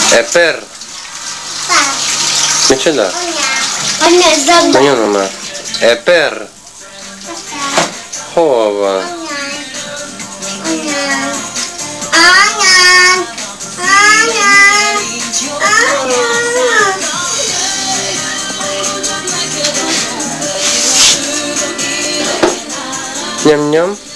Eper. Macam dah? Tanya nama. Eper. Hova. Nyam nyam.